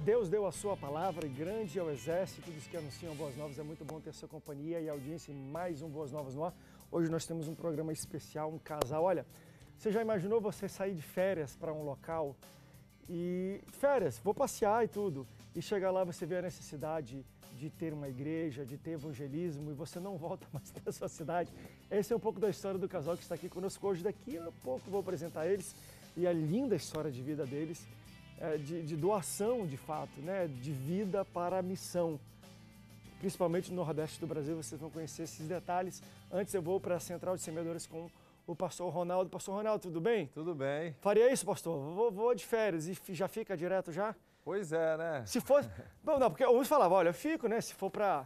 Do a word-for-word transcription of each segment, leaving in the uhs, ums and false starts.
Deus deu a sua palavra e grande é o exército dos que anunciam Boas Novas. É muito bom ter a sua companhia e audiência em mais um Boas Novas no ar. Hoje nós temos um programa especial, um casal. Olha, você já imaginou você sair de férias para um local e... Férias, vou passear e tudo. E chegar lá você vê a necessidade de ter uma igreja, de ter evangelismo e você não volta mais para a sua cidade. Esse é um pouco da história do casal que está aqui conosco hoje. Daqui a pouco vou apresentar eles e a linda história de vida deles. De, de doação, de fato, né? De vida para a missão. Principalmente no Nordeste do Brasil, vocês vão conhecer esses detalhes. Antes eu vou para a Central de Semeadores com o pastor Ronaldo. Pastor Ronaldo, tudo bem? Tudo bem. Faria isso, pastor? Vou, vou de férias e já fica direto já? Pois é, né? Se fosse... Não, não, porque uns falavam, olha, eu fico, né? Se for para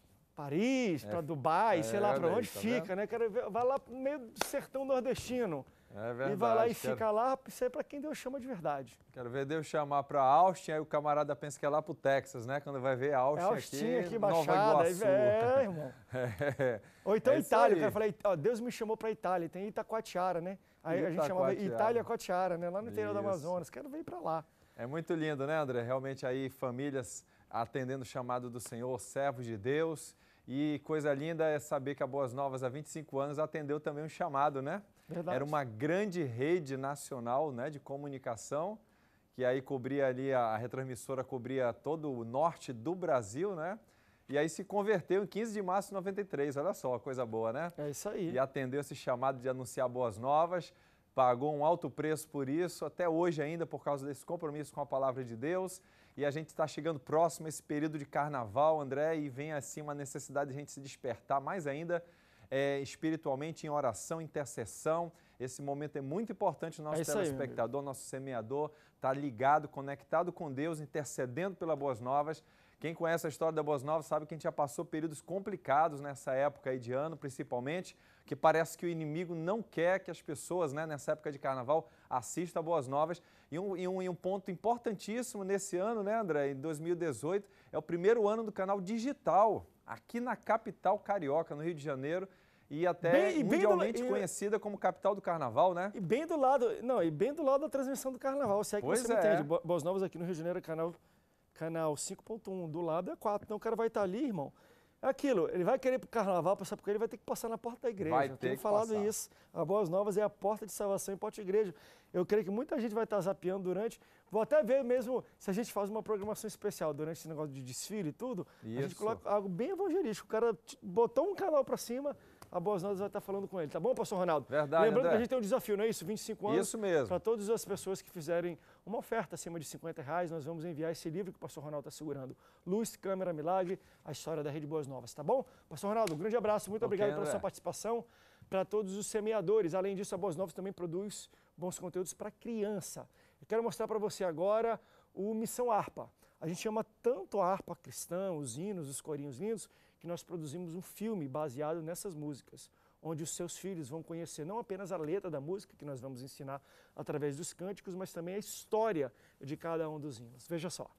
Paris, é, para Dubai, é, sei lá para onde, tá fica, vendo? Né? Quero ver, vai lá pro meio do sertão nordestino. É verdade. E vai lá e quero... fica lá, isso é para quem Deus chama de verdade. Quero ver Deus chamar para Austin, aí o camarada pensa que é lá pro Texas, né? Quando vai ver Austin, é Austin aqui, aqui, Nova Baixada, Iguaçu. É, irmão. É. Ou então é Itália, o cara falou, ó, Deus me chamou para Itália, tem Itacoatiara, né? Aí a gente chamava Itália Coatiara, né? Lá no interior do Amazonas, quero vir para lá. É muito lindo, né, André? Realmente aí famílias atendendo o chamado do Senhor, servos de Deus. E coisa linda é saber que a Boas Novas, há vinte e cinco anos, atendeu também um chamado, né? Verdade. Era uma grande rede nacional, né, de comunicação, que aí cobria ali, a, a retransmissora cobria todo o norte do Brasil, né? E aí se converteu em quinze de março de noventa e três, olha só, coisa boa, né? É isso aí. E atendeu esse chamado de anunciar Boas Novas, pagou um alto preço por isso, até hoje ainda, por causa desse compromisso com a Palavra de Deus. E a gente está chegando próximo a esse período de carnaval, André, e vem assim uma necessidade de a gente se despertar mais ainda é, espiritualmente em oração, intercessão. Esse momento é muito importante, o nosso é telespectador, aí, nosso semeador, está ligado, conectado com Deus, intercedendo pela Boas Novas. Quem conhece a história da Boas Novas sabe que a gente já passou períodos complicados nessa época aí de ano, principalmente, que parece que o inimigo não quer que as pessoas, né, nessa época de carnaval, assistam a Boas Novas. E um, e, um, e um ponto importantíssimo nesse ano, né, André, em dois mil e dezoito, é o primeiro ano do canal digital, aqui na capital carioca, no Rio de Janeiro, e até bem, e mundialmente do, conhecida como capital do carnaval, né? E bem do lado, não, e bem do lado da transmissão do carnaval, se é que pois você é. me entende. Boas Novas aqui no Rio de Janeiro, canal, canal cinco ponto um, do lado é quatro, então o cara vai estar ali, irmão. É aquilo, ele vai querer ir para o carnaval, passar porque ele vai ter que passar na porta da igreja. Vai Eu ter tenho que falado passar. isso. A Boas Novas é a porta de salvação em porta de igreja. Eu creio que muita gente vai estar zapeando durante. Vou até ver mesmo se a gente faz uma programação especial durante esse negócio de desfile e tudo. Isso. A gente coloca algo bem evangelístico. O cara botou um canal para cima, a Boas Novas vai estar falando com ele. Tá bom, pastor Ronaldo? Verdade, Lembrando André. que a gente tem um desafio, não é isso? vinte e cinco anos. Isso mesmo. Para todas as pessoas que fizerem uma oferta acima de cinquenta reais, nós vamos enviar esse livro que o pastor Ronaldo está segurando. Luz, Câmera, Milagre, a história da Rede Boas Novas, tá bom? Pastor Ronaldo, um grande abraço, muito okay, obrigado pela André. sua participação, para todos os semeadores. Além disso, a Boas Novas também produz bons conteúdos para criança. Eu quero mostrar para você agora o Missão Harpa. A gente chama tanto a harpa cristã, os hinos, os corinhos lindos, que nós produzimos um filme baseado nessas músicas, onde os seus filhos vão conhecer não apenas a letra da música, que nós vamos ensinar através dos cânticos, mas também a história de cada um dos hinos. Veja só.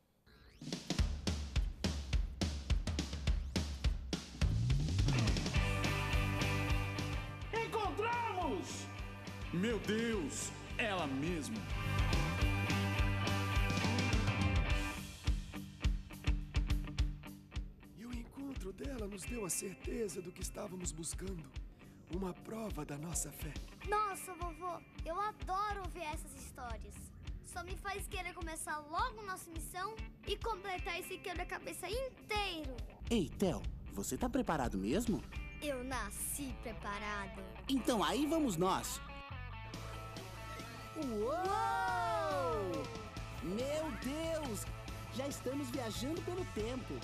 Encontramos! Meu Deus, ela mesma. E o encontro dela nos deu a certeza do que estávamos buscando. Uma prova da nossa fé. Nossa, vovô, eu adoro ouvir essas histórias. Só me faz querer começar logo nossa missão e completar esse quebra-cabeça inteiro. Ei, Theo, você tá preparado mesmo? Eu nasci preparada. Então aí vamos nós. Uou! Meu Deus! Já estamos viajando pelo tempo.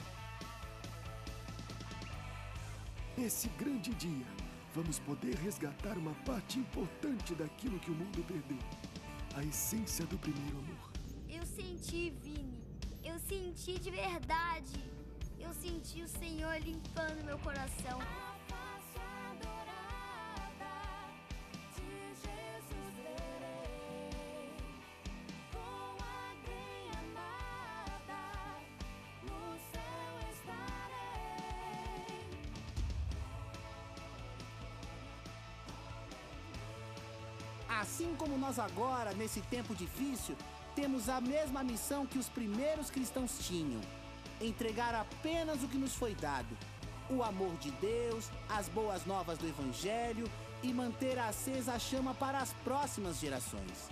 Nesse grande dia, vamos poder resgatar uma parte importante daquilo que o mundo perdeu. A essência do primeiro amor. Eu senti, Vini. Eu senti de verdade. Eu senti o Senhor limpando meu coração. Assim como nós agora, nesse tempo difícil, temos a mesma missão que os primeiros cristãos tinham: entregar apenas o que nos foi dado, o amor de Deus, as boas novas do Evangelho e manter acesa a chama para as próximas gerações.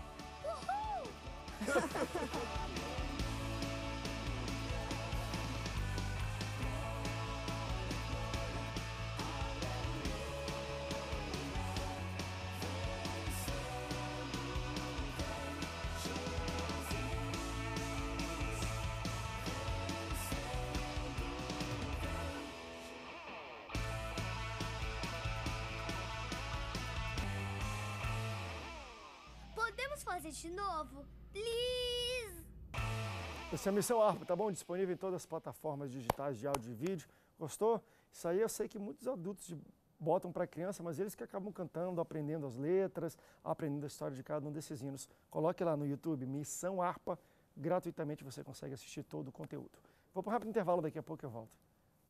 Podemos fazer de novo? Please! Essa é a Missão Harpa, tá bom? Disponível em todas as plataformas digitais de áudio e vídeo. Gostou? Isso aí eu sei que muitos adultos de- botam para criança, mas eles que acabam cantando, aprendendo as letras, aprendendo a história de cada um desses hinos. Coloque lá no YouTube, Missão Harpa, gratuitamente você consegue assistir todo o conteúdo. Vou para um rápido intervalo, daqui a pouco eu volto.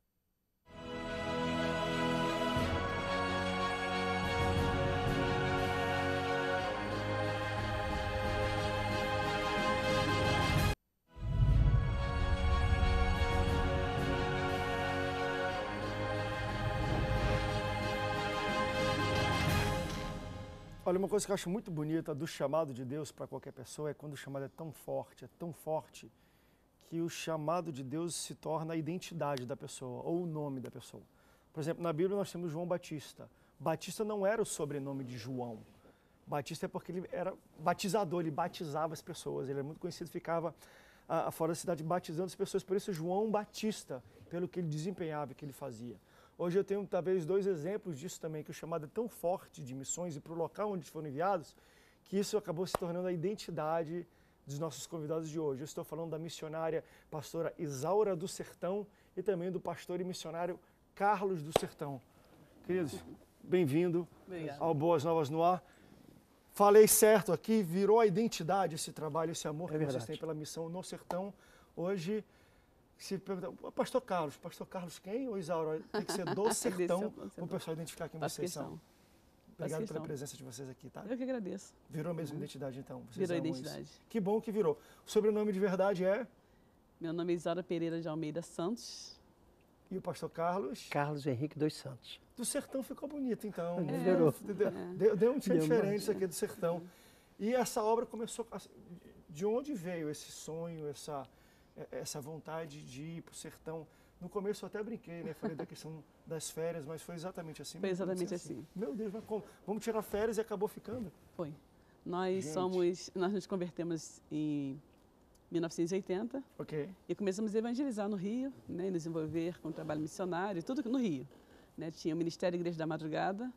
Olha, uma coisa que eu acho muito bonita do chamado de Deus para qualquer pessoa é quando o chamado é tão forte, é tão forte, que o chamado de Deus se torna a identidade da pessoa, ou o nome da pessoa. Por exemplo, na Bíblia nós temos João Batista. Batista não era o sobrenome de João. Batista é porque ele era batizador, ele batizava as pessoas. Ele era muito conhecido, ficava ah, fora da cidade batizando as pessoas. Por isso, João Batista, pelo que ele desempenhava, que ele fazia. Hoje eu tenho talvez dois exemplos disso também, que o chamado é tão forte de missões e para o local onde foram enviados, que isso acabou se tornando a identidade dos nossos convidados de hoje. Eu estou falando da missionária pastora Isaura do Sertão e também do pastor e missionário Carlos do Sertão. Queridos, bem-vindo ao Boas Novas no Ar. Falei certo aqui, virou a identidade esse trabalho, esse amor que vocês têm pela missão no Sertão. Hoje, se perguntar, pastor Carlos, pastor Carlos quem ou Isaura? Tem que ser do Sertão, para o pessoal identificar quem vocês são. Obrigado pela presença de vocês aqui, tá? Eu que agradeço. Virou a mesma identidade, então? Vocês Virou a amam identidade. isso. Que bom que virou. O sobrenome de verdade é? Meu nome é Isaura Pereira de Almeida Santos. E o pastor Carlos? Carlos Henrique dos Santos. Do Sertão ficou bonito, então. É. Melhorou. Deu, deu, deu um Deu diferente mais. isso aqui do Sertão. E essa obra começou... a- De onde veio esse sonho, essa, essa vontade de ir para o Sertão? No começo eu até brinquei, né? Falei da questão das férias, mas foi exatamente assim. Foi mesmo, exatamente assim. assim. Meu Deus, mas como? Vamos tirar férias e acabou ficando? Foi. Nós Gente. somos, nós nos convertemos em mil novecentos e oitenta Ok. e começamos a evangelizar no Rio, né, nos envolver com o trabalho missionário, tudo no Rio. Né? Tinha o Ministério Igreja da Madrugada,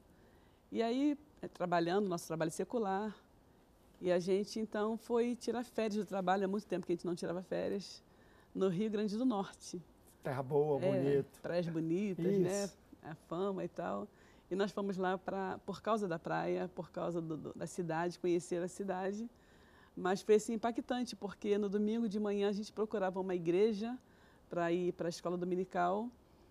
e aí, eh, trabalhando, nosso trabalho secular, e a gente, então, foi tirar férias do trabalho, há muito tempo que a gente não tirava férias, no Rio Grande do Norte. Terra boa, É, bonito. praias bonitas, né? Isso. A fama e tal. E nós fomos lá pra, por causa da praia, por causa do- do- da cidade, conhecer a cidade. Mas foi assim, impactante, porque no domingo de manhã a gente procurava uma igreja para ir para a escola dominical.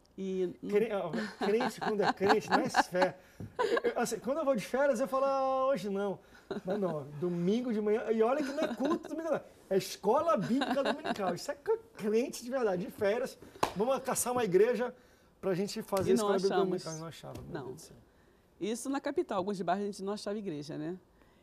E no- Cre- ó, Crente, quando é crente, não é fé. Eu- eu- assim, quando eu vou de férias, eu falo, ah, hoje não. Não, não, domingo de manhã. E olha que não é culto domingo, não. É escola bíblica dominical. Isso é c- crente de verdade, de férias. Vamos caçar uma igreja pra gente fazer E a não escola bíblica achamos. dominical. E não achava, meu Não. Deus do céu. Isso na capital, alguns de bairros a gente não achava igreja, né?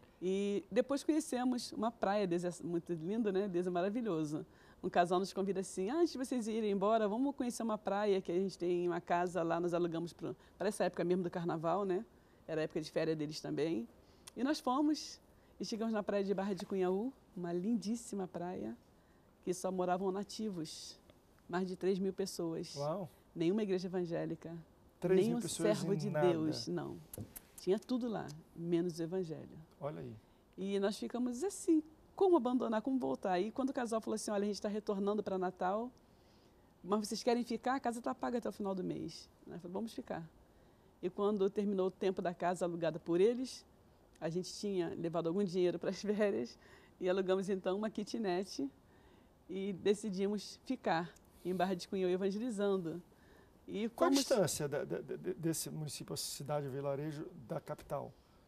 E depois conhecemos uma praia, Deus é muito lindo, né? Deus é maravilhoso. Um casal nos convida assim, ah, antes de vocês irem embora, vamos conhecer uma praia que a gente tem uma casa lá, nós alugamos para essa época mesmo do carnaval, né? Era a época de férias deles também. E nós fomos e chegamos na praia de Barra de Cunhaú, uma lindíssima praia, que só moravam nativos, mais de três mil pessoas. Uau. Nenhuma igreja evangélica, Três nenhum mil pessoas servo em de nada. Deus, não. Tinha tudo lá, menos o evangelho. Olha aí. E nós ficamos assim, como abandonar, como voltar? E quando o casal falou assim, olha, a gente está retornando para Natal, mas vocês querem ficar? A casa está paga até o final do mês. Nós falamos, vamos ficar. E quando terminou o tempo da casa alugada por eles, a gente tinha levado algum dinheiro para as férias e alugamos então uma kitnet e decidimos ficar em Barra de Cunhaú evangelizando. E Qual a fomos- distância da- da- da- desse município, cidade, vilarejo, da capital?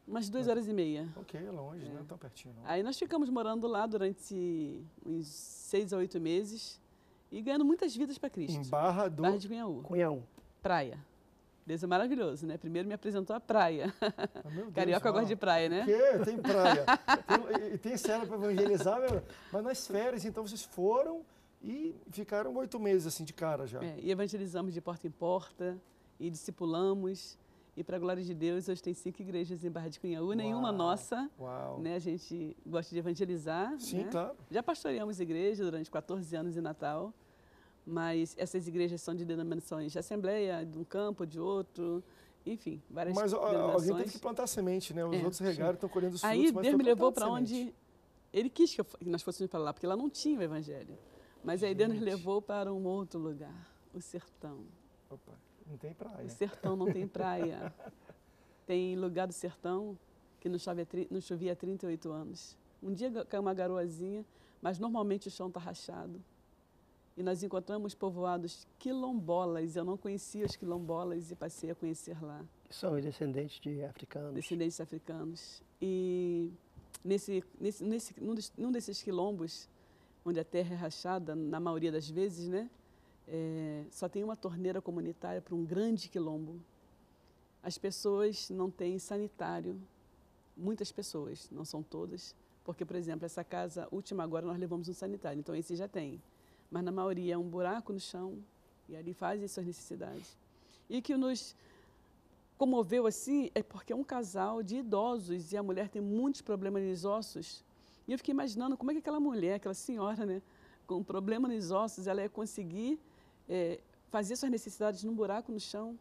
Umas duas horas e meia. Ok, é longe, É. não é tão pertinho não. Aí nós ficamos morando lá durante uns seis a oito meses e ganhando muitas vidas para Cristo. Em Barra do... Barra de Cunhaú. Cunhão. Praia. Deus é maravilhoso, né? Primeiro me apresentou a praia. Ah, meu Deus, Carioca ó. gosta de praia, né? O quê? Tem praia. tem, e tem cela para evangelizar, meu. Mas nas férias, então vocês foram e ficaram oito meses assim de cara já. É, e evangelizamos de porta em porta, e discipulamos. E para a glória de Deus, hoje tem cinco igrejas em Barra de Cunhaú, nenhuma Uau, nossa. Uau. Né? A gente gosta de evangelizar. Sim, né? claro. Já pastoreamos igreja durante quatorze anos em Natal, mas essas igrejas são de denominações de assembleia, de um campo, de outro, enfim, várias Mas ó, denominações. alguém teve que plantar semente, né? Os É, outros regaram, estão colhendo os frutos, Aí mas Deus foi me levou plantado para semente. onde Ele quis que, eu, que nós fôssemos para lá, porque lá não tinha o evangelho. Mas aí Deus nos Gente. levou para um outro lugar, o sertão. Opa, não tem praia. O sertão não tem praia. Tem lugar do sertão que não, chove, há tri- não chovia há trinta e oito anos. Um dia ga- caiu uma garoazinha, mas normalmente o chão está rachado. E nós encontramos povoados quilombolas. Eu não conhecia os quilombolas e passei a conhecer lá, São os descendentes de africanos. descendentes africanos. E nesse, nesse, nesse, num, des- num desses quilombos, onde a terra é rachada, na maioria das vezes, né, é, só tem uma torneira comunitária para um grande quilombo. As pessoas não têm sanitário, muitas pessoas, não são todas, porque, por exemplo, essa casa última agora nós levamos um sanitário, então esse já tem. Mas na maioria é um buraco no chão e ali fazem suas necessidades. E o que nos comoveu assim é porque é um casal de idosos e a mulher tem muitos problemas nos ossos. E eu fiquei imaginando como é que aquela mulher, aquela senhora, né, com um problema nos ossos, ela ia conseguir é, fazer suas necessidades num buraco no chão.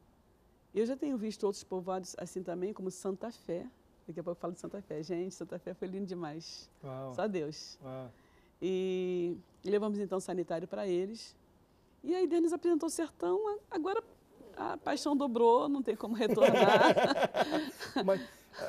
Eu já tenho visto outros povoados assim também, como Santa Fé. Daqui a pouco eu falo de Santa Fé. Gente, Santa Fé foi lindo demais. Uau. Só Deus. Uau. E levamos então sanitário para eles. E aí Deus nos apresentou o sertão. Agora a paixão dobrou, não tem como retornar. Mas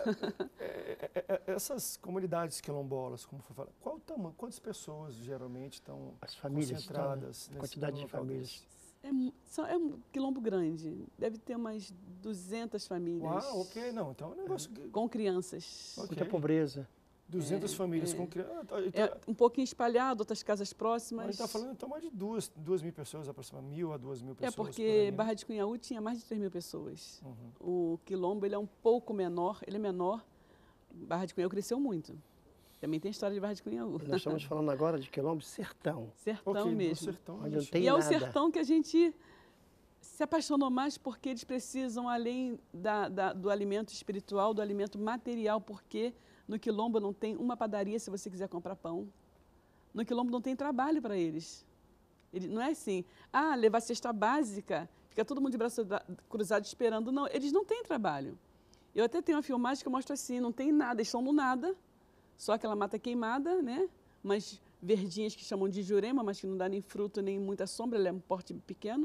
é, é, é, essas comunidades quilombolas, como foi falado, qual o tamanho, quantas pessoas geralmente estão As famílias, concentradas então, nesse quantidade de local famílias. desse? É, mu- são- é um quilombo grande. Deve ter umas duzentas famílias. Uau, ok, não, então é um negócio que... Com crianças. Ok. Muita pobreza. duzentas É, famílias é. com criança. É um pouquinho espalhado, outras casas A próximas. gente está falando então mais de duas, duas mil pessoas, aproximadamente mil a duas mil É pessoas. por porque ali, né? Barra de Cunhaú tinha mais de três mil pessoas. Uhum. O quilombo ele é um pouco menor, ele é menor. Barra de Cunhaú cresceu muito. Também tem história de Barra de Cunhaú. Nós estamos falando agora de quilombo sertão, Sertão Ok, no mesmo. sertão, onde não gente. tem E é o nada. sertão que a gente se apaixonou mais porque eles precisam, além da, da- do alimento espiritual, do alimento material, porque no quilombo não tem uma padaria se você quiser comprar pão. No quilombo não tem trabalho para eles. Ele, não é assim, ah, levar cesta básica, fica todo mundo de braço da- cruzado esperando. Não, eles não têm trabalho. Eu até tenho uma filmagem que eu mostro assim, não tem nada, eles estão no nada, só aquela mata queimada, né? Umas verdinhas que chamam de jurema, mas que não dá nem fruto, nem muita sombra, ele é um porte pequeno.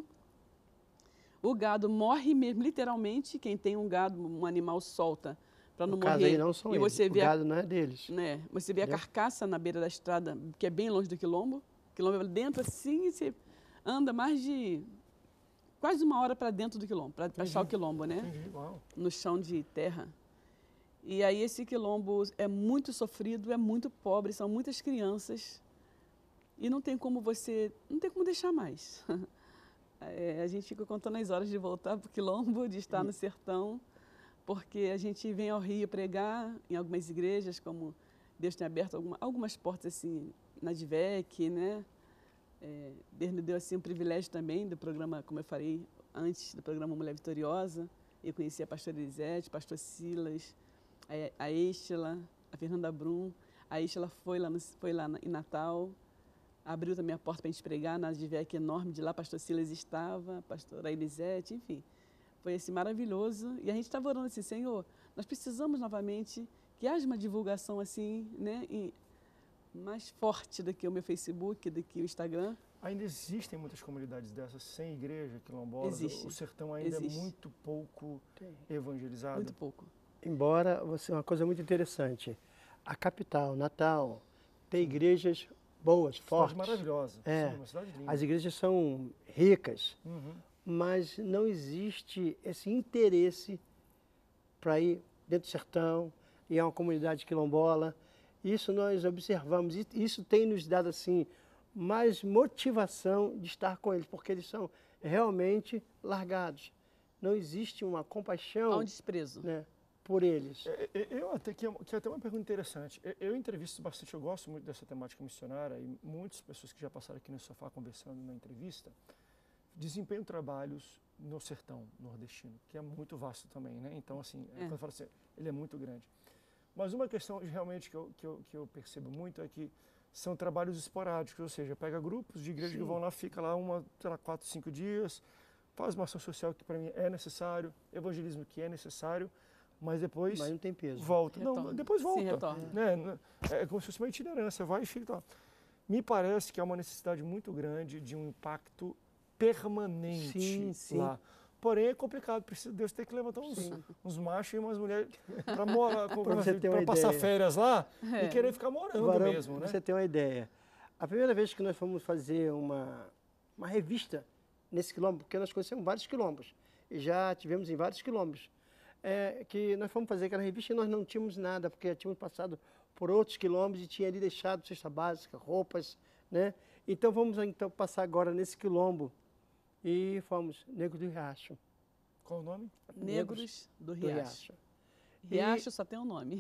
O gado morre mesmo, literalmente, quem tem um gado, um animal solta, para não No caso morrer. aí não são e eles, você o vê a gado não é deles. né? Você vê a Entendeu? carcaça na beira da estrada, que é bem longe do quilombo. O quilombo é dentro assim, e você anda mais de quase uma hora para dentro do quilombo, para achar o quilombo, né? Entendi, uau. No chão de terra. E aí esse quilombo é muito sofrido, é muito pobre, são muitas crianças. E não tem como você, não tem como deixar mais. É, a gente fica contando as horas de voltar para o quilombo, de estar no sertão, porque a gente vem ao Rio pregar em algumas igrejas, como Deus tem aberto alguma, algumas portas assim na D V E C, né? É, Deus me deu assim um privilégio também do programa, como eu falei antes, do programa Mulher Vitoriosa. Eu conheci a pastora Elisete, pastor Silas, a, a Estela, a Fernanda Brum. A Estela foi lá, no, foi lá na, em Natal, abriu também a porta para a gente pregar na D V E C enorme, de lá pastor Silas estava, a pastora Elisete, enfim. Foi assim maravilhoso. E a gente estava orando assim, Senhor, nós precisamos novamente que haja uma divulgação assim, né, e mais forte do que o meu Facebook, do que o Instagram. Ainda existem muitas comunidades dessas sem igreja quilombola? Existe. O sertão ainda Existe. é muito pouco Tem. evangelizado? Muito pouco. Embora, você uma coisa muito interessante, a capital, Natal, tem igrejas boas, Cidade fortes. maravilhosa. É. Sim, uma cidade linda. As igrejas são ricas, Uhum. mas não existe esse interesse para ir dentro do sertão, e é uma comunidade quilombola. Isso nós observamos, e isso tem nos dado assim mais motivação de estar com eles, porque eles são realmente largados. Não existe uma compaixão, Há um desprezo. né, por eles. É, é, Eu até que, que é até uma pergunta interessante. Eu, eu entrevisto bastante, eu gosto muito dessa temática missionária e muitas pessoas que já passaram aqui no sofá conversando na entrevista desempenham trabalhos no sertão nordestino, que é muito vasto também, né? Então, assim, é. quando eu falo assim, ele é muito grande. Mas uma questão realmente que eu, que, eu, que eu percebo muito é que são trabalhos esporádicos, ou seja, pega grupos de igreja Sim. que vão lá, fica lá uma, sei lá, quatro, cinco dias, faz uma ação social que para mim é necessário, evangelismo que é necessário, mas depois mas não tem peso. volta. Retorna. Não, depois volta. Sim, retorna. Né? É como se fosse uma itinerância, vai e fica lá. Me parece que há uma necessidade muito grande de um impacto permanente sim, sim. lá. Porém, é complicado, precisa Deus ter que levantar uns, uns machos e umas mulheres para morar, para passar férias lá é. e querer ficar morando Agora, mesmo. Né? Você tem uma ideia. A primeira vez que nós fomos fazer uma, uma revista nesse quilombo, porque nós conhecemos vários quilombos, e já tivemos em vários quilombos, é, que nós fomos fazer aquela revista e nós não tínhamos nada, porque já tínhamos passado por outros quilombos e tinha ali deixado cesta básica, roupas, né? Então vamos então passar agora nesse quilombo e fomos Negros do Riacho. Qual o nome? Negros do Riacho. Do Riacho, Riacho e... só tem um nome.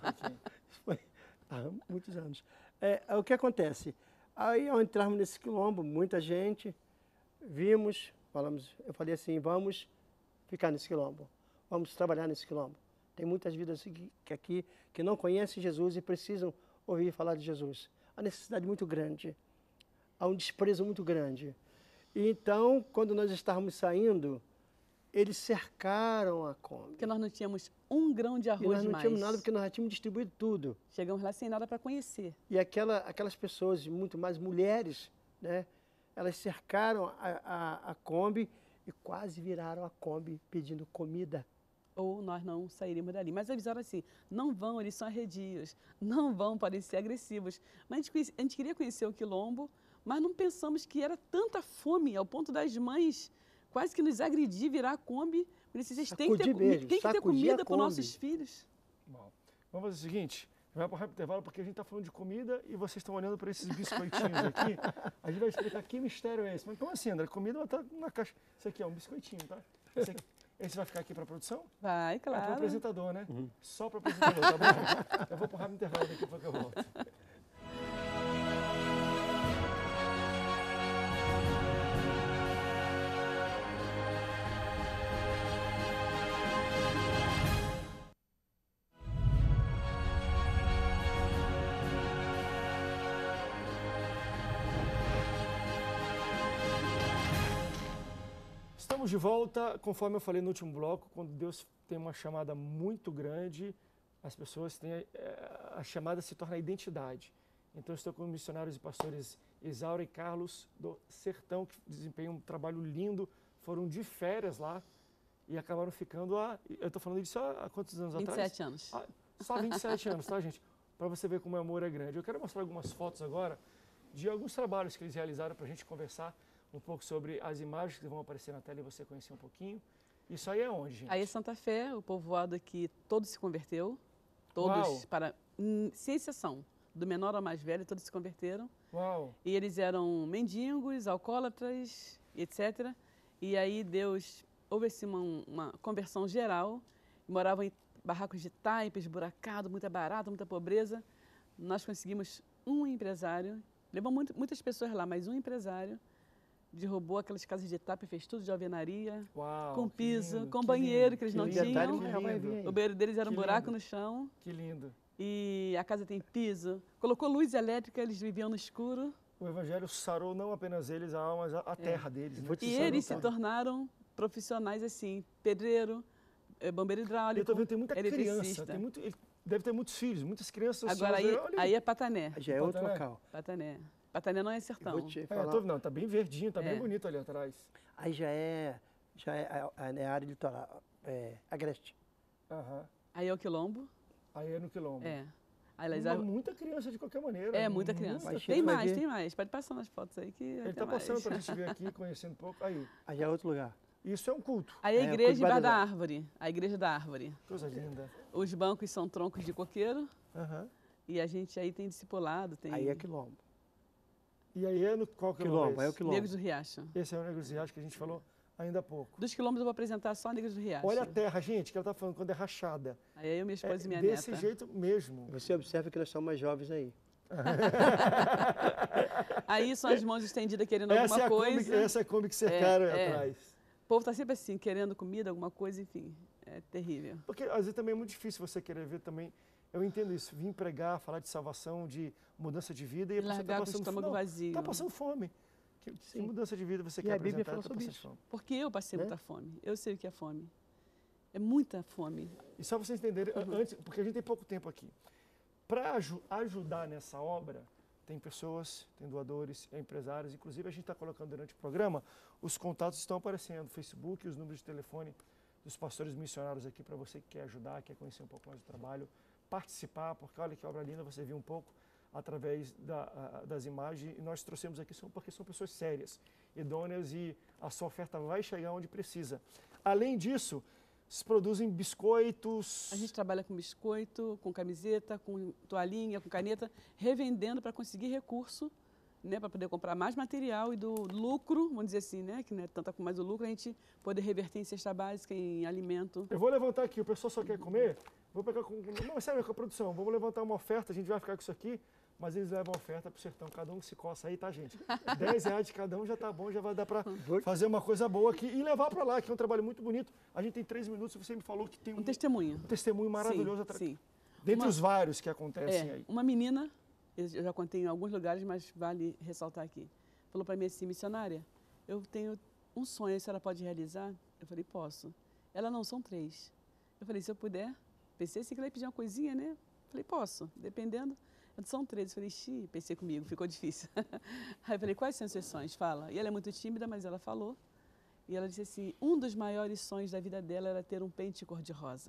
Foi há muitos anos. É, o que acontece? Aí ao entrarmos nesse quilombo, muita gente, vimos, falamos, eu falei assim, vamos ficar nesse quilombo, vamos trabalhar nesse quilombo. Tem muitas vidas aqui que, aqui que não conhecem Jesus e precisam ouvir falar de Jesus. Há necessidade muito grande, há um desprezo muito grande. E então, quando nós estávamos saindo, eles cercaram a Kombi. Porque nós não tínhamos um grão de arroz mais. E nós não mais. tínhamos nada, porque nós já tínhamos distribuído tudo. Chegamos lá sem nada para conhecer. E aquela, aquelas pessoas, muito mais mulheres, né, elas cercaram a, a, a Kombi e quase viraram a Kombi pedindo comida. Ou nós não sairíamos dali. Mas avisaram assim, não vão, eles são arredios, não vão, podem ser agressivos. Mas a gente, conhece, a gente queria conhecer o quilombo, mas não pensamos que era tanta fome, ao ponto das mães quase que nos agredir, virar a Kombi. Vocês têm que ter, mesmo, tem que ter comida para os nossos filhos. Bom, vamos fazer o seguinte, vai para o rápido intervalo, porque a gente está falando de comida e vocês estão olhando para esses biscoitinhos aqui. A gente vai explicar que mistério é esse. Mas como assim, André? Comida está na caixa. Isso aqui é um biscoitinho, tá? Esse, aqui, esse vai ficar aqui para a produção? Vai, claro. É para o apresentador, né? Uhum. Só para o apresentador, tá bom? Eu vou para o rápido intervalo daqui para que eu volto. Estamos de volta, conforme eu falei no último bloco, quando Deus tem uma chamada muito grande, as pessoas têm, é, a chamada se torna a identidade. Então eu estou com missionários e pastores Isaura e Carlos do Sertão, que desempenham um trabalho lindo, foram de férias lá e acabaram ficando há, eu estou falando disso há, há quantos anos vinte e sete atrás? anos. Ah, só vinte e sete anos, tá, gente? Para você ver como o amor é grande. Eu quero mostrar algumas fotos agora de alguns trabalhos que eles realizaram para a gente conversar um pouco sobre as imagens que vão aparecer na tela e você conhecer um pouquinho. Isso aí é onde, gente? Aí é Santa Fé, o povoado aqui, todo se converteu. Todos, Uau. para sem exceção, do menor ao mais velho, todos se converteram. Uau. E eles eram mendigos, alcoólatras, etcétera. E aí Deus, houve assim uma, uma conversão geral, moravam em barracos de taipa, esburacado, muita barata, muita pobreza. Nós conseguimos um empresário, levou muito, muitas pessoas lá, mas um empresário derrubou aquelas casas de taipa e fez tudo de alvenaria, Uau, com piso, lindo, com que banheiro, lindo, que eles que não lindo, tinham. O banheiro deles era um que buraco lindo. no chão. Que lindo. E a casa tem piso. Colocou luz elétrica, eles viviam no escuro. O Evangelho sarou não apenas eles, a alma, mas a, a é. terra deles. Né? E eles se tornaram profissionais assim, pedreiro, bombeiro hidráulico, Eu tô vendo, tem muita criança, tem muito, ele deve ter muitos filhos, muitas crianças. Agora aí, aí é Patané. Já é outro local. Patané. Patané não é sertão. Vou te é, falar. tô, não, tá bem verdinho, tá é. bem bonito ali atrás. Aí já é, já é a, a área litoral, é, Agreste. Aham. Aí é o Quilombo. Aí é no Quilombo. É. Aí, Mas muita criança de qualquer maneira. É, muita criança. Muita. Tem mais, tem mais. Pode passar nas fotos aí que Ele tá mais. passando pra gente ver aqui, conhecendo um pouco. Aí. Aí já é outro lugar. Isso é um culto. Aí a É, igreja culto embaixo da batizado. árvore. A igreja da árvore. Coisa linda. Os bancos são troncos de coqueiro Aham. e a gente aí tem discipulado, tem Aí é quilombo. E aí é no qual que Quilombo, é o quilombo. Negros do Riacho. Esse é o Negros do Riacho que a gente falou ainda há pouco. Dos quilombos eu vou apresentar só Negros do Riacho. Olha a terra, gente, que ela tá falando, quando é rachada. Aí eu, minha É esposa e minha desse neta. jeito mesmo. Você observa que nós somos mais jovens aí. Aí são as mãos estendidas querendo Essa alguma é, a coisa. Kombi, essa é a Kombi que cercaram É, é. atrás. O povo tá sempre assim, querendo comida, alguma coisa, enfim. É terrível. Porque às vezes também é muito difícil você querer ver também. Eu entendo isso, vim pregar, falar de salvação, de mudança de vida e a E pessoa largar está com o passando estômago fome. vazio. Está passando fome. Que, que mudança de vida você E quer a Bíblia apresentar? fala Tá sobre passando isso. fome. Porque eu passei Né? muita fome. Eu sei o que é fome. É muita fome. E só vocês entenderem, Uhum. antes, porque a gente tem pouco tempo aqui. Para aju ajudar nessa obra, tem pessoas, tem doadores, é empresários. Inclusive, a gente está colocando durante o programa, os contatos estão aparecendo, Facebook, os números de telefone dos pastores missionários aqui, para você que quer ajudar, quer conhecer um pouco mais do trabalho, participar, porque olha que obra linda, você viu um pouco através da, a, das imagens, e nós trouxemos aqui são, porque são pessoas sérias, idôneas, e a sua oferta vai chegar onde precisa. Além disso, se produzem biscoitos. A gente trabalha com biscoito, com camiseta, com toalhinha, com caneta, revendendo para conseguir recurso, né, para poder comprar mais material e do lucro, vamos dizer assim, né, que não é tanto com mais o lucro, a gente poder reverter em cesta básica, em alimento. Eu vou levantar aqui, o pessoal só quer comer, vou pegar com... Não, sério, com a produção, vamos levantar uma oferta, a gente vai ficar com isso aqui, mas eles levam a oferta pro sertão, cada um se coça aí, tá, gente? dez reais de cada um já tá bom, já vai dar para fazer uma coisa boa aqui e levar para lá, que é um trabalho muito bonito. A gente tem três minutos, você me falou que tem um, Um testemunho. um testemunho maravilhoso atrás. Sim, sim. Dentre Uma- os vários que acontecem É, aí. uma menina, eu já contei em alguns lugares, mas vale ressaltar aqui, falou para mim assim, missionária, eu tenho um sonho, a senhora pode realizar? Eu falei, posso. Ela, não, são três. Eu falei, se eu puder, pensei assim que ela ia pedir uma coisinha, né? Eu falei, posso, dependendo. Eu disse, são três. Eu falei, xi, pensei comigo, ficou difícil. Aí eu falei, quais são os seus sonhos? Fala. E ela é muito tímida, mas ela falou. E ela disse assim, um dos maiores sonhos da vida dela era ter um pente cor-de-rosa.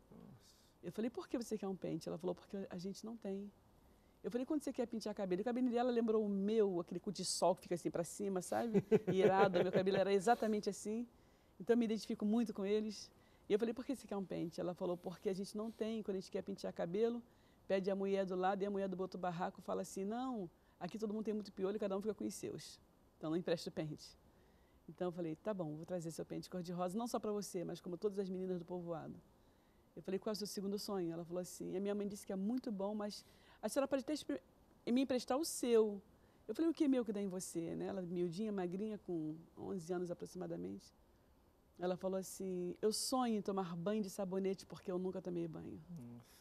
Eu falei, por que você quer um pente? Ela falou, porque a gente não tem. Eu falei, quando você quer pentear cabelo? E o cabelo dela lembrou o meu, aquele cu de sol que fica assim para cima, sabe? Irado, meu cabelo era exatamente assim. Então eu me identifico muito com eles. E eu falei, por que você quer um pente? Ela falou, porque a gente não tem, quando a gente quer pentear cabelo, pede a mulher do lado e a mulher do outro barraco fala assim, não, aqui todo mundo tem muito piolho e cada um fica com os seus. Então não empresta o pente. Então eu falei, tá bom, vou trazer seu pente cor-de-rosa, não só para você, mas como todas as meninas do povoado. Eu falei, qual é o seu segundo sonho? Ela falou assim, a minha mãe disse que é muito bom, mas a senhora pode até me emprestar o seu. Eu falei, o que é meu que dá em você? Né? Ela miudinha, magrinha, com onze anos aproximadamente. Ela falou assim, eu sonho em tomar banho de sabonete porque eu nunca tomei banho. Nossa.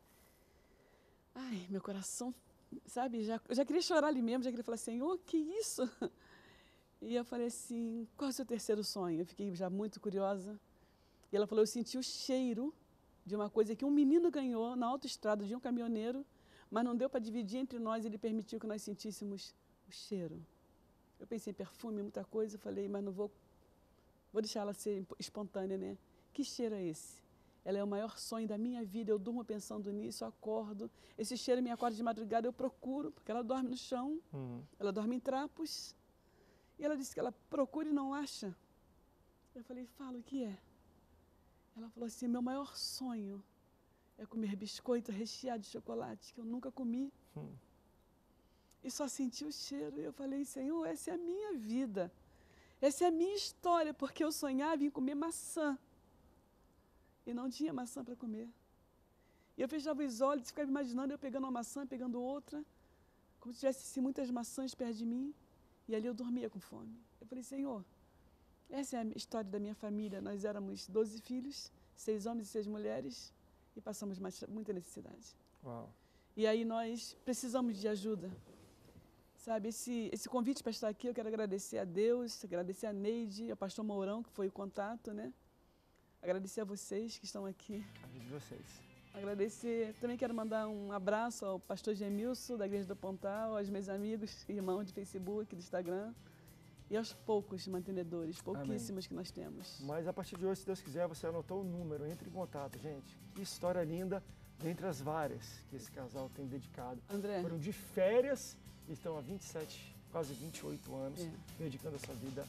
Ai, meu coração, sabe, já, eu já queria chorar ali mesmo, já queria falar, Senhor, que isso? E eu falei assim, qual é o seu terceiro sonho? Eu fiquei já muito curiosa. E ela falou, eu senti o cheiro de uma coisa que um menino ganhou na autoestrada de um caminhoneiro, mas não deu para dividir entre nós, ele permitiu que nós sentíssemos o cheiro. Eu pensei em perfume, muita coisa, eu falei, mas não vou, vou deixar ela ser espontânea, né? Que cheiro é esse? Ela é o maior sonho da minha vida, eu durmo pensando nisso, eu acordo. Esse cheiro me acorda de madrugada, eu procuro, porque ela dorme no chão, Uhum. ela dorme em trapos. E ela disse que ela procura e não acha. Eu falei, fala, o que é? Ela falou assim, meu maior sonho é comer biscoito recheado de chocolate, que eu nunca comi. Hum. E só senti o cheiro. E eu falei, Senhor, essa é a minha vida. Essa é a minha história, porque eu sonhava em comer maçã. E não tinha maçã para comer. E eu fechava os olhos e ficava imaginando eu pegando uma maçã, pegando outra, como se tivesse assim, muitas maçãs perto de mim. E ali eu dormia com fome. Eu falei, Senhor, essa é a história da minha família. Nós éramos doze filhos, seis homens e seis mulheres, e passamos mais, muita necessidade. Uau. E aí nós precisamos de ajuda. Sabe, esse, esse convite para estar aqui, eu quero agradecer a Deus, agradecer a Neide, ao pastor Mourão, que foi o contato, né? Agradecer a vocês que estão aqui. A gente de vocês. Agradecer, também quero mandar um abraço ao pastor Gemilson, da Igreja do Pontal, aos meus amigos, irmãos de Facebook, do Instagram, e aos poucos mantenedores, pouquíssimos que nós temos. Mas a partir de hoje, se Deus quiser, você anotou o número, entre em contato, gente. Que história linda, dentre as várias que esse casal tem dedicado. André, Foram de férias e estão há vinte e sete, quase vinte e oito anos, É. dedicando a sua vida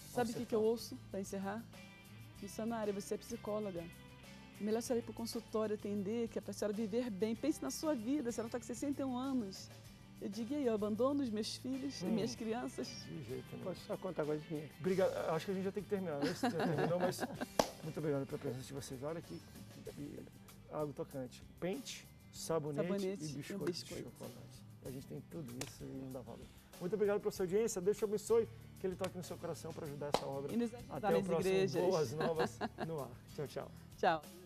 Sabe o que, que eu ouço para encerrar? Missionária, você é psicóloga. É melhor a senhora ir para o consultório atender, que é para a senhora viver bem. Pense na sua vida, a senhora está com sessenta e um anos. Eu digo, e aí, eu abandono os meus filhos hum, e minhas crianças? De jeito nenhum. Posso só contar uma coisinha? Obrigado. Acho que a gente já tem que terminar, né? Já terminou, mas muito obrigado pela presença de vocês. Olha que, que, que algo tocante. Pente, sabonete, sabonete e biscoito, e biscoito. de chocolate. A gente tem tudo isso e não dá valor. Muito obrigado pela sua audiência. Deus te abençoe, que Ele toque no seu coração para ajudar essa obra. E nos ajudar Até o nas próximo igrejas. Boas Novas no ar. Tchau, tchau. Tchau.